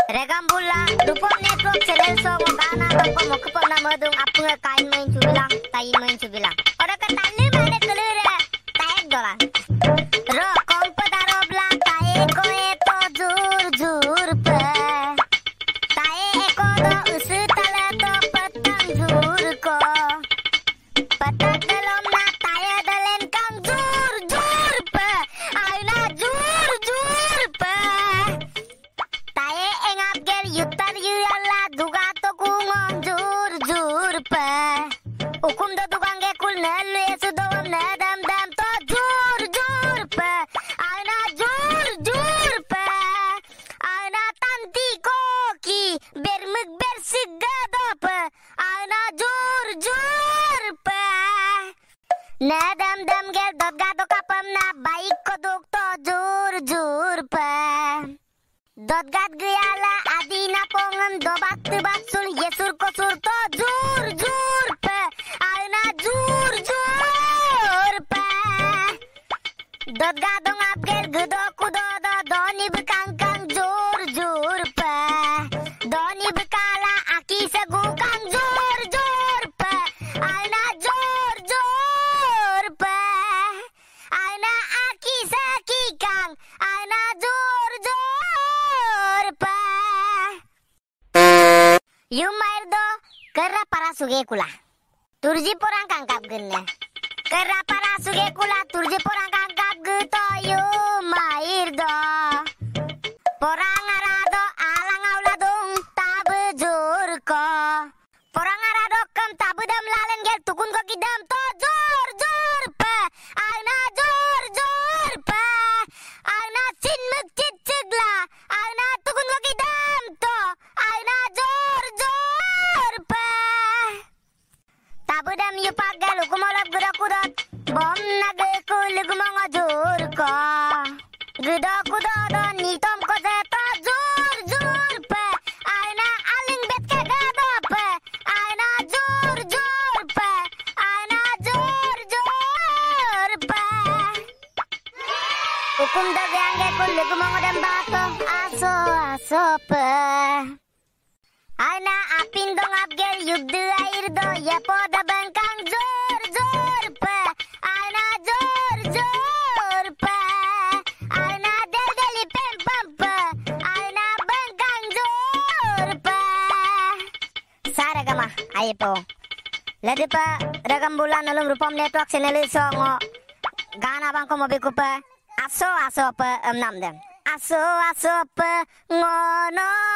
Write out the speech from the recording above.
Regam bula, rupom network channel song gana bangko mokpo na modung apunga kain main cubilang, tain main cubilang. Ora ketali made kelure, taek dolan. Ro kompo daro bla tae ko eto jur jur pe. Tae eko do usu tala to petang jur ko. Petang dalam na tae dalen kang jur jur pe. Aina jur jur pe. Tae engap gel yutar yalla duga to kungon jur jur pe. Ukum do dugang ge kul nelu esu do nadam dam to jur jur pe. Aina jur jur pe. Aina tanti koki bermuk bersigado pe. Aina jur jur pe. Nadam dam gel dot gado kapam na baik ko duk to jur jur pe. Dot gad gayala adina pongam dobak tebak sul yesur kosur to jur jur pe. Aina jur jur pe. Dot gadong abgel gudo kudo do doni bekangkang jur jur pe. Doni bekala aki segu kang jur jur pe. Aina jur jur pe. Aina aki saki kang. Aina jur jur pe. Yumair do kerra para suge kula. Turji porang kangkap genne. Kerra para suge kula turji porang kangkap gitu yumair do. Porang arado alang auladung tabu jur ko. Porang arado kam tabu dam lalen gel tukun ko kidam to jur jur pe. Aina jur jur pe. Aina sinmuk cicigla. Aina tukun ko kidam to. Aina jur jur pe. Tabu dam yupak gel ukumolap gudak kudot. Bom nage kul gumongo jur ko. Gudak kudot do nitom ko zeto jur jur pe. Aina aling bet ke gado pe. Aina jur jur pe. Aina jur jur pe. Ukum da gange kul gumongo dem bato aso aso pe. Aina apin dong abgel yugdu air do yepo da bangkang jur jur pe. Aina jur jur pe. Aina del deli pem pem pe. Aina bangkang jur pe. Saragama ayepo. Ladi pa ragam bulan nulung rupom network channel songo. Gana bangko mobi kupa. Aso aso pe nam dem. Aso aso pe ngono